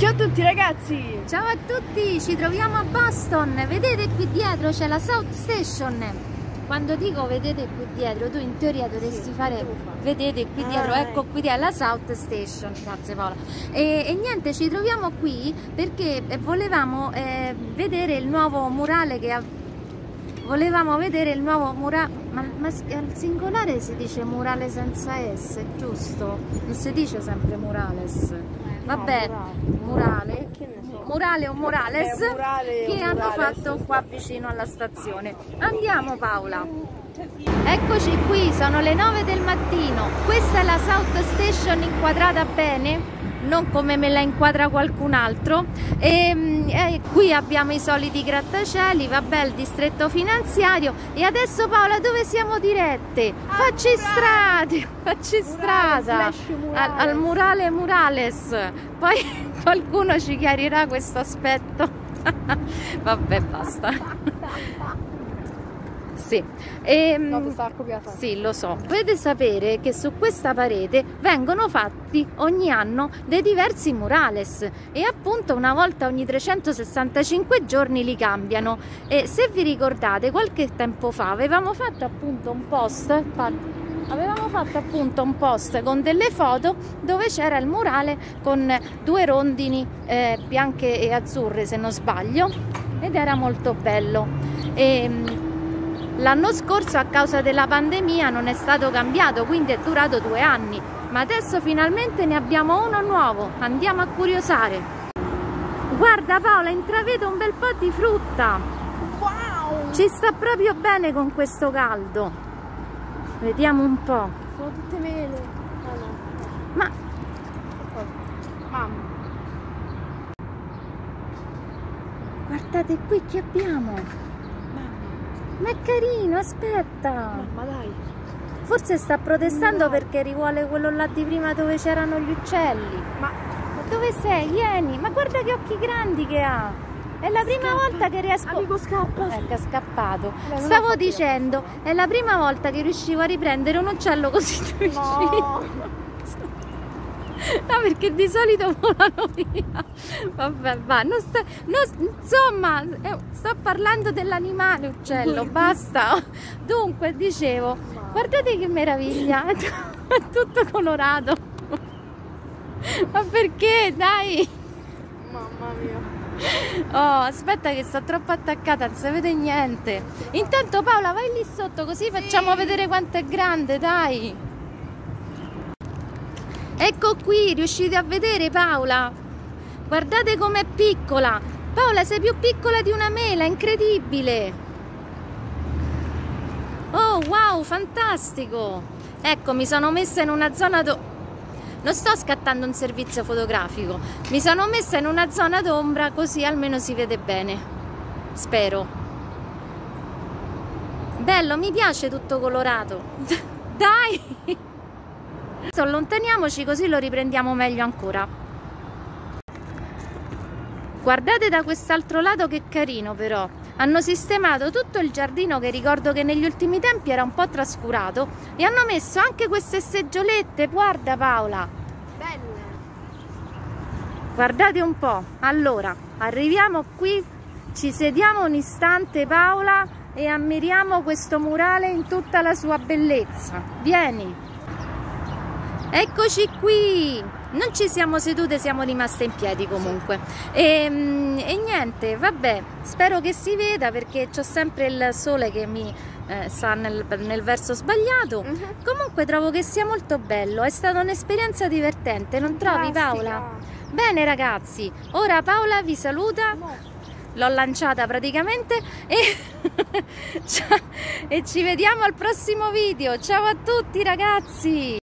Ciao a tutti ragazzi! Ciao a tutti, ci troviamo a Boston. Vedete qui dietro c'è la South Station. Quando dico vedete qui dietro, tu in teoria dovresti fare vedete qui dietro, ecco qui dietro la South Station. Grazie Paola. E niente, ci troviamo qui perché volevamo vedere il nuovo murale che ha. Volevamo vedere il nuovo murale, ma al singolare si dice murale senza S, giusto? Non si dice sempre murales. Vabbè, murale o murales che hanno fatto qua vicino alla stazione. Andiamo Paola. Eccoci qui, sono le 9 del mattino. Questa è la South Station inquadrata bene, non come me la inquadra qualcun altro. Qui abbiamo i soliti grattacieli, vabbè, il distretto finanziario. E adesso Paola, dove siamo dirette? Facci strada al murale Murales. Poi qualcuno ci chiarirà questo aspetto. Vabbè, basta. Sì. Sì, lo so. Dovete sapere che su questa parete vengono fatti ogni anno dei diversi murales e appunto una volta ogni 365 giorni li cambiano. E se vi ricordate, qualche tempo fa avevamo fatto appunto un post con delle foto dove c'era il murale con due rondini bianche e azzurre, se non sbaglio, ed era molto bello. L'anno scorso a causa della pandemia non è stato cambiato, quindi è durato 2 anni, ma adesso finalmente ne abbiamo uno nuovo. Andiamo a curiosare. Guarda Paola, intravedo un bel po' di frutta. Wow! Ci sta proprio bene con questo caldo. Vediamo un po'. Sono tutte mele. Ma mamma, guardate qui che abbiamo. Ma è carino, aspetta. ma dai. Forse sta protestando perché rivuole quello là di prima dove c'erano gli uccelli. Ma dove sei? Vieni. Ma guarda che occhi grandi che ha. È la prima volta che riesco. Amico, scappa. Ecco, è scappato. Stavo dicendo, è la prima volta che riuscivo a riprendere un uccello così vicino. No, perché di solito volano via. Vabbè, va. Insomma, sto parlando dell'animale uccello, basta. Dunque, dicevo, guardate che meraviglia, è tutto colorato. Ma perché? Dai. Mamma mia. Oh, aspetta che sto troppo attaccata, non si vede niente. Intanto Paola, vai lì sotto così facciamo vedere quanto è grande, dai. Ecco qui, riuscite a vedere Paola? Guardate com'è piccola. Paola, sei più piccola di una mela, incredibile. Oh wow, fantastico. Ecco, mi sono messa in una zona non sto scattando un servizio fotografico. Mi sono messa in una zona d'ombra così almeno si vede bene. Spero. Bello, mi piace tutto colorato. Dai! Allontaniamoci così lo riprendiamo meglio ancora. Guardate da quest'altro lato che carino però. Hanno sistemato tutto il giardino che ricordo che negli ultimi tempi era un po' trascurato e hanno messo anche queste seggiolette, guarda Paola. Belle. Guardate un po'. Allora, arriviamo qui, ci sediamo un istante Paola e ammiriamo questo murale in tutta la sua bellezza. Vieni. Eccoci qui, non ci siamo sedute, siamo rimaste in piedi comunque. E niente, vabbè, spero che si veda perché c'ho sempre il sole che mi sta nel verso sbagliato. Comunque trovo che sia molto bello, è stata un'esperienza divertente, non trovi Paola? Bene ragazzi, ora Paola vi saluta, l'ho lanciata praticamente e ci vediamo al prossimo video. Ciao a tutti ragazzi!